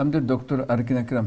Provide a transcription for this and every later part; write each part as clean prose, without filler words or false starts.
Amdir Doktor Erkin Ekrem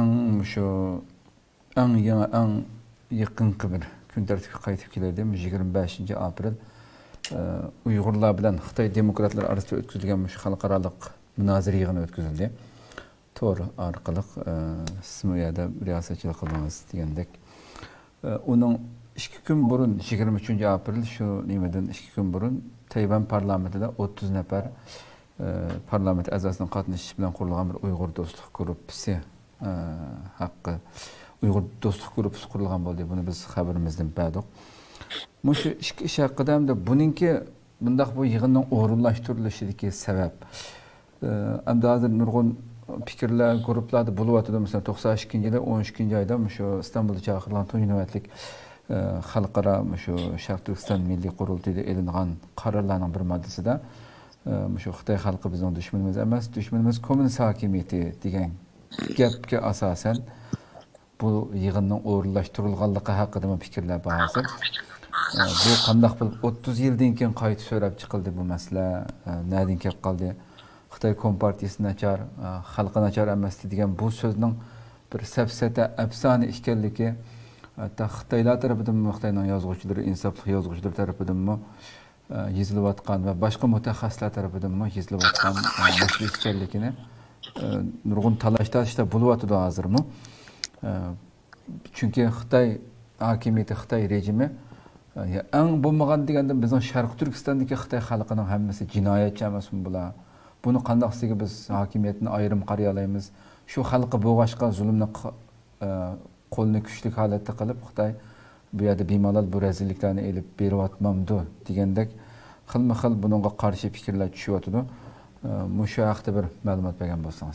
en yakın bir gün tertibi kayıtıp gelirdim. 25 April Uygurlar bilen Xitay Demokratlar arasında ötküzülgen halkaralık münazir yığını ötküzüldü. Tor arkalık Smuya'da riyasetçilik kıldınız diyendek. Onun 2 gün burun 23 April şu nimeden 2 gün burun Tayvan parlamentinde 30 nefer parlament azasının katılışışı bilen kurulan bir Uygur dostluk gruppisi hakkı Uygur dostluk gruppisi kurulan oldu. Bunu biz haberimizden bildik. Muşu iş hakkında hem de bununki bundaq bu yığının orunlaştırılışıdaki sebep. Hem de hazır nurgun fikirler, gruplarda buluvatıda mesela 92. yılı 13. ayda muşu İstanbul'da çağırılan Toyunuvetlik halkara muşu Şark Türkistan Milli Kurultayda elinğan kararlarının bir maddesi de muşu Xitay halkı bizden düşmanımız emas, düşmanımız komünist hakimiyeti degan gapga asasen bu yığının orunlaştırılganlığı hakkında fikirler bahası. Bu qandaq bir 30 yıldan keyin qayta so'rab chiqildi bu masala. Nereden kelib qoldi? Xitoy Kompartiyasi nachar, xalqi nachar emas degan bu so'zning bir safsata afsona ekanligi hatta Xitoylar tarafidan Xitoyning yozuvchilari, insofli yozuvchilar tarafidan yezilayotgan va boshqa mutaxassislar tarafidan yezilayotgan masala ekanligini nurg'un talash-tashishlar bo'lyapti hozirmi? Chunki Xitoy hakimiyeti, Xitoy rejimi en bulmagan degende bizim Şarkı Türkistan'daki Xitay halkının hemmesi cinayetçi emasmi bular. Bunu qandaqsiga biz hakimiyetini ayrım qarayalaymiz. Şu halkı boğaşqa zulümni qo'lni kuchlik holatda qilib Xitoy bu yerda bemalol bu rezilliklarni elib beryapmamdi degandek xilma-xil bunga qarshi fikrlar tushyapti. Mushu haqida bir ma'lumot bergan bo'lsangiz.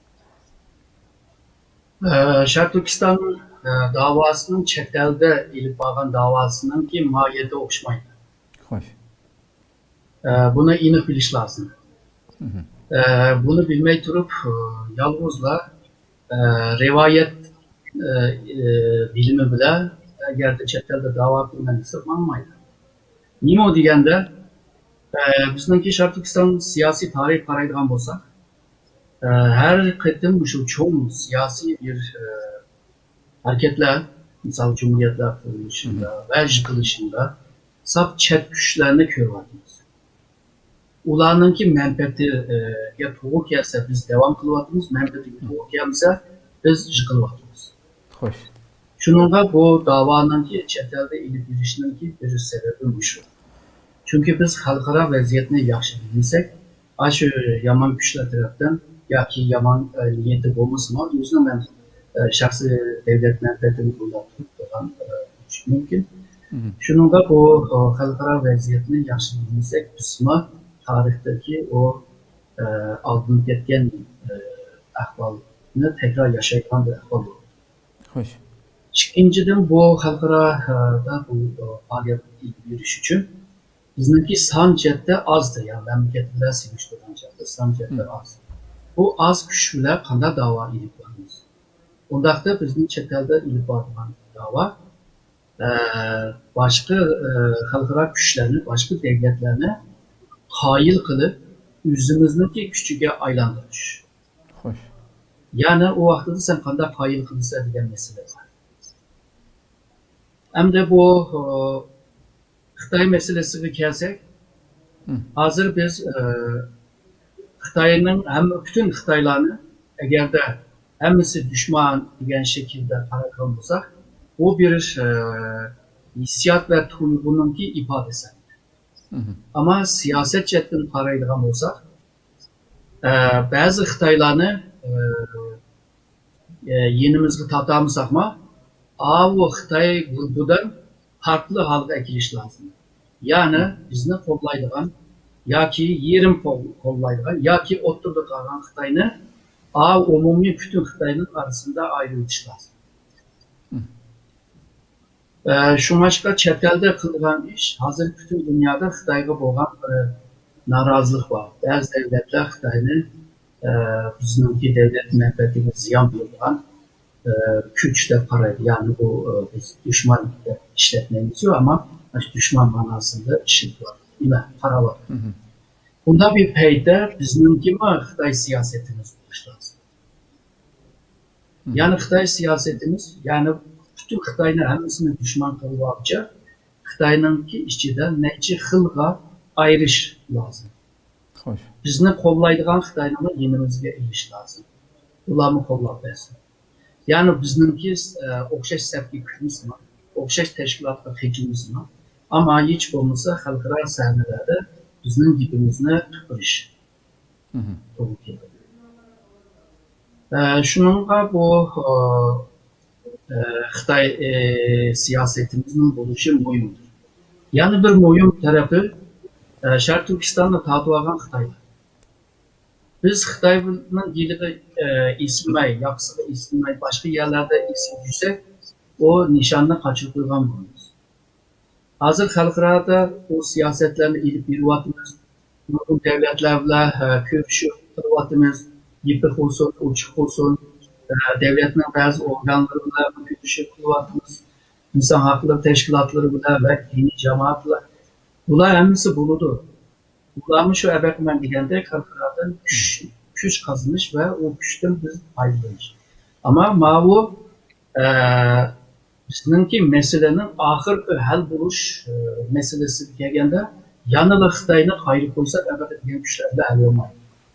Şark Türkistan davasının chet elde ilip bağlan davasının ki mahiyeti okşmaydı. Hoş. Buna inip biliş lazım. Bunu bilmek durup yalnızla rivayet bilimi bile eğer chet elde dava bilmeni sırmanmaydı. Nime o degende bizimki Şark Türkistan siyasi tarih qaraydigan bolsak her kıtım şu çoğun siyasi bir hareketler, misal Cumhuriyetler kuruluşunda ve yıkılışında sap chet güçlerine kör vardınız. Ulanınki menfaati ya toğuk gelse biz devam kılıvatımız, menfaati toğuk gelse biz yıkılıvatımız. Hoş. Şununla bu davanınki chetelde ilip girişinki bir sebebi şu. Çünkü biz halkara vaziyetini yaxşı bilsek, aşı yaman güçler taraftan ya ki yaman niyeti olmasın ama yüzüne ben şahsi devlet menfaatini kullanılan mümkün. Şununla bu halkara vaziyetini yaxşı bilsek, kısmı tarihteki o aldığını ketken ahvalını tekrar yaşayan bir ahval olur. Hoş. İkinciden bu halkarada bu faaliyet yürüyüş için bizimki sancette azdı. Yani memleketler silmişti sancette. Sancette az. Bu az güçlüler kanda dava ilip varımız. Ondakta bizim çetelde ilip varılan dava başka halkara güçlerini, başka devletlerine hail kılıp yüzümüzdeki küçüge aylandırmış. Hoş. Yani o vaxtda sen kanda hail kılırsa diyen mesele var. Hem de bu Xitay meselesini kelsek, hazır biz Xitay'ın hem bütün Xitaylarını eğer de hemisi düşman diyen şekilde harakat olsak, o bir hissiyat ve tuygununki ifadesi. Ama siyaset cetten paraydıgan olsak, bazı Xitaylarını yenimizde tatamızsak mı, o Xitay grubudan farklı halka ekiliş lazım. Yani bizni kollaydıgan, ya ki yerim kollaydıgan, ya ki oturdu kalan Xitay'ını umumi bütün Xitay'ın arasında ayrılış lazım. Şu başka çetelde kılınan iş, hazır bütün dünyada Xitay'a boğan narazılık var. Bazı devletler Xitay'ın bizimki devlet menfaatine ziyan bulunan güçte paraydı. Yani bu biz düşman işletmemiz yok ama düşman manasında işit var. Yine para var. Bunda bir peyde bizimki Xitay siyasetimiz olmuş lazım. Yani Xitay siyasetimiz, yani bütün Xitay'ın hemmisini düşman kılmakça, Xitay'ın ki içinden neçe xilga ayrış lazım. Xoş. Bizni kollaydıgan Xitay'ın yenimizge iliş lazım. Ulamı kollap versin. Yani bizimki okşaş sepki kırmızı mı, okşaş teşkilatla hekimiz mi? Ama hiç olmasa halkara sahnelerde bizim gibimizne kırış. Doğru ki. Şununla bu Xitay siyasetimizin buluşu muhimdir. Yani bir muhim tarafı Şarkı Türkistan'da tatlıvagan Xitay'da. Biz Xitay'ın dili ismay, yapısı ismay, başka yerlerde isim yüksek, o nişanına kaçırtılgan bulunuz. Hazır halklarda o siyasetlerini ilip yürüvatımız, bu devletlerle köpüşü kırıvatımız, yıpık olsun, uçuk olsun, devletin bazı organlarıyla köpüşü kırıvatımız, insan hakları teşkilatlarıyla ve dini cemaatla. Bunlar hemisi buludu. Bunlar şu ebekmen degende halklardan güç kazanmış ve o güçten biz ayrılmış. Ama mavu bizimki meselenin ahır hal buluş meselesi gelgende yanılı Xitay'ını ayrı koysak elbette diğer güçlerle hal olmaz.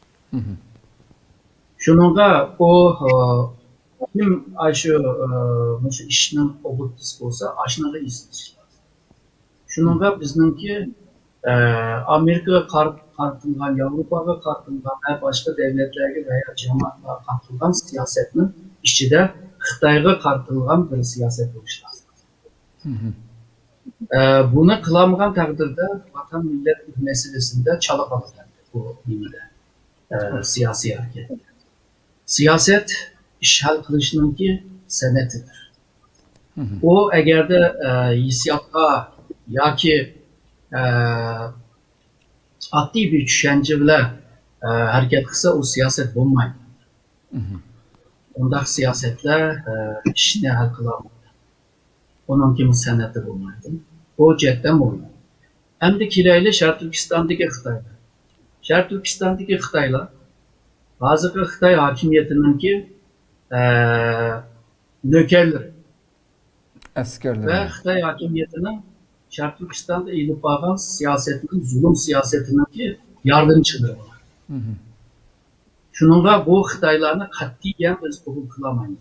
Şununla o kim şu işinin obutusu olsa aşınada istiyor. Şununla bizimki Amerika'ya katılgan, Avrupa'ya katılgan ve başka devletlerge veya cemaatlara katılgan siyasetinin içinde Xitay'a katılgan bir siyaset oluş lazım. Bunu kılamıgan takdirde vatan millet meselesinde çalıp alır bu bilgiler, siyasi hareket. Siyaset iş hal kılışının ki senetidir. O eğer de hissiyatla ya ki adli bir düşünce bile hareket kısa o siyaset bulmayın. Ondak siyasetler işine hal kılamıyor. Onun kimi seneti bulmaydı. O cidden oluyor. Hem de kireyle Şarkı Türkistan'daki Xitay'da. Şarkı Türkistan'daki Xitay'la bazı Xitay hakimiyetinin ki nökerleri Askerleri ve Xitay hakimiyetinin Şarkı Türkistan'da eğilip bağlan siyasetinin, zulüm siyasetinin ki yardımcıları var. Şununla bu Xitaylarını katiyen biz kabul kılamayız.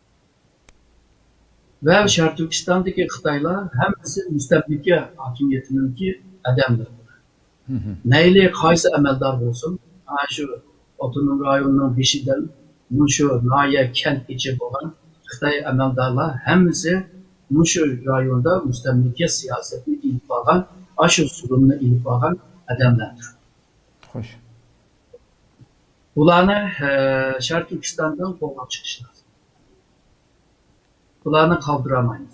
Ve Şarkı Türkistan'daki Xitaylar hemisi müstebdiki hakimiyetinin ki adamdır. Neyle kaysa emeldar olsun, şu otonom rayonunun beşinden şu nahiye kent içi olan Xitay emeldarlar hemisi şu rayonda müstebdiki siyasetini ilip bağlan, aşı zulümünü ilip bağlan adamlardır. Hoş. Bunlarını Şarkı Türkistan'dan kovmak çıkış lazım. Bunlarını kaldıramayız.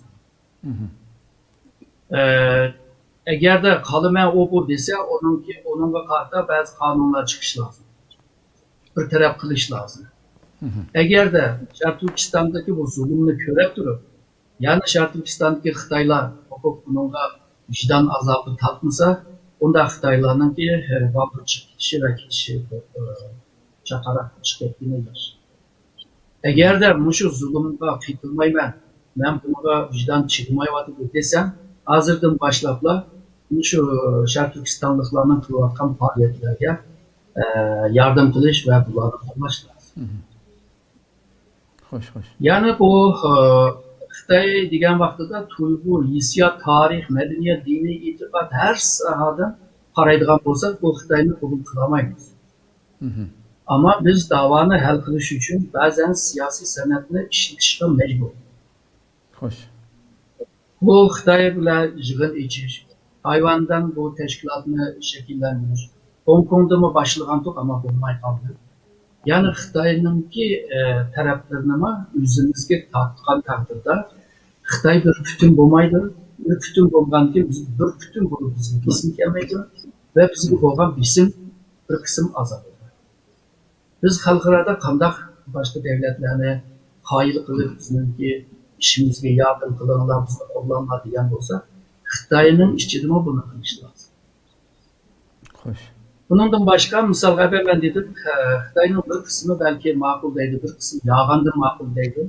Eğer de kalımen o bu dese onunla karşı bazı kanunlar çıkış lazım. Bir taraf kılış lazım. Eğer de Şarkı Türkistan'daki bu zulümünü körep durup yani Şarkı Türkistan'daki Xitaylar bununla vicdan azabı tatmasa onda Xitaylar'ın ki vapur çıkışı ve kişi çakarak çıkıldığını yer. Eğer de bu zulümünü kıytılmayı ben buna vicdan çıkmayı desem hazırdan başlapla şu Şarkı Türkistanlıklarının kılıvatkan faaliyetlerine yardım kılış ve bunları yapmak lazım. Hoş. Yani bu Xitay degen vaxtıda tuygu, hissiyat, tarih, medeniyet, dini, itiqat her sahadan qaraydigan bolsak bu Xitayni kabul kılamayız. Ama biz davanı hal kılış için bazen siyasi senetini işletişe mecbur. Hoş. Bu Xitay bilen yığın içiş, Tayvan'dan bu teşkilatını şekillendiriş, Hong Kong'da mı başlayan tok ama bulmay kaldı. Yani Xitay'ın ki taraflarını mı yüzümüzge tatlıkan takdirde Xitay bir bütün bulmaydı. Bir bütün bulgan ki biz bir bütün bulup bizim kesin gelmeydi ve bizim bulgan bizim bir kısım azaldı. Biz halklarda kandak başka devletlerine hayır kılıp bizim ki işimizge yardım kılanlar bizi kullanma diyen olsa Xitay'ın işçiliği bunu kılmış lazım. Hoş. Bundan başka misal ben dedim Xitay'ın bir kısmı belki makul değildi, bir kısmı yağandır makul değildi.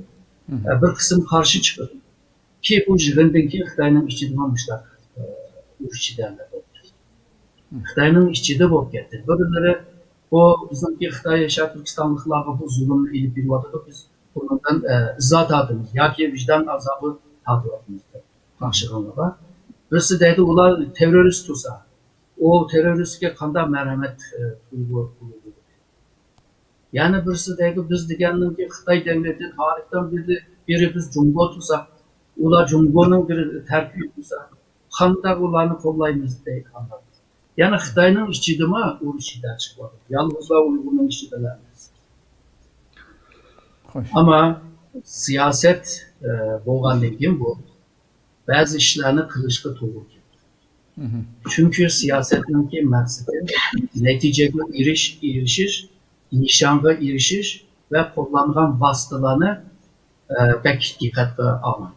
bir kısım karşı çıkıyor. Ki bu yığından ki Xitayning ichida olmuşlar. Urushchidan da bo'ldi. Xitayning ichida bo'lib ketdi. Birlari bu bizimki Xitoy Sharq Turkistonliklarga bu zulmni ilib beryapti. Biz bundan izzat tatimiz yoki vijdon azobi tatyapmiz. Qarshig'anlar. Birisi deydi ular terrorist bo'lsa, o teröristga qanday marhamat tuyg'u. Yani birisi deydi biz deganimki Xitoy davlati tarixdan beri biz Jungo tutsak, ular Jungo'nun bir terkibi tutsak, qanday ularni qo'llaymiz deydi. Yani Xitoyning ichidami urushida chiqadi. Yalnızla Uyg'urning ichida emas. Ama siyaset bo'lgandan keyin bu ba'zi ishlarni qilishga to'g'ri keladi. Çünkü siyasetninki maqsadi natijaga erishish, nishonga erishish ve qo'llangan vositalarni pek diqqatga olmaydi.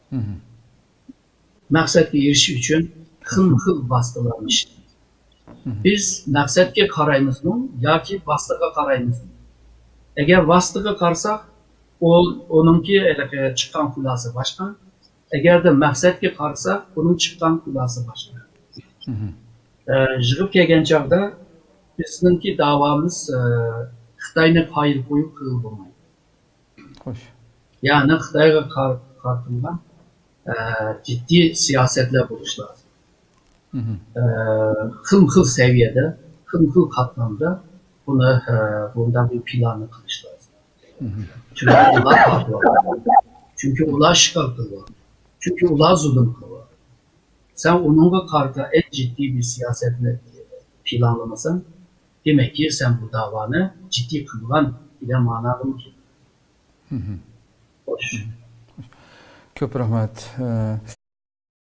Maqsadga erishish uchun xil vositalarni ishlaydi. Biz maqsadga qaraymizmi yoki vositaga qaraymizmi? Eğer vositaga qarasak, onunki chiqqan xulosa boshqa. Eğer de maqsadga qarasak, onun chiqqan xulosa boshqa. Yig'ib kelgan chog'da bizninki davomuz Xitoyni qoyil qo'yib qilib bo'lmaydi. Yani Xitoyga qartilgan ciddi siyasetler bo'lishi lazım. Xil seviyede, xil katlamda bundan bir planı qilish lazım. Çünkü ular qartiladi. Çünkü ular işgal qiladi. Çünkü ular zulm qiladi. Sen onunla karşı en ciddi bir siyasetini planlamasan, demek ki sen bu davanı ciddi kılgan ile manalı mı ki? Köp rahmet.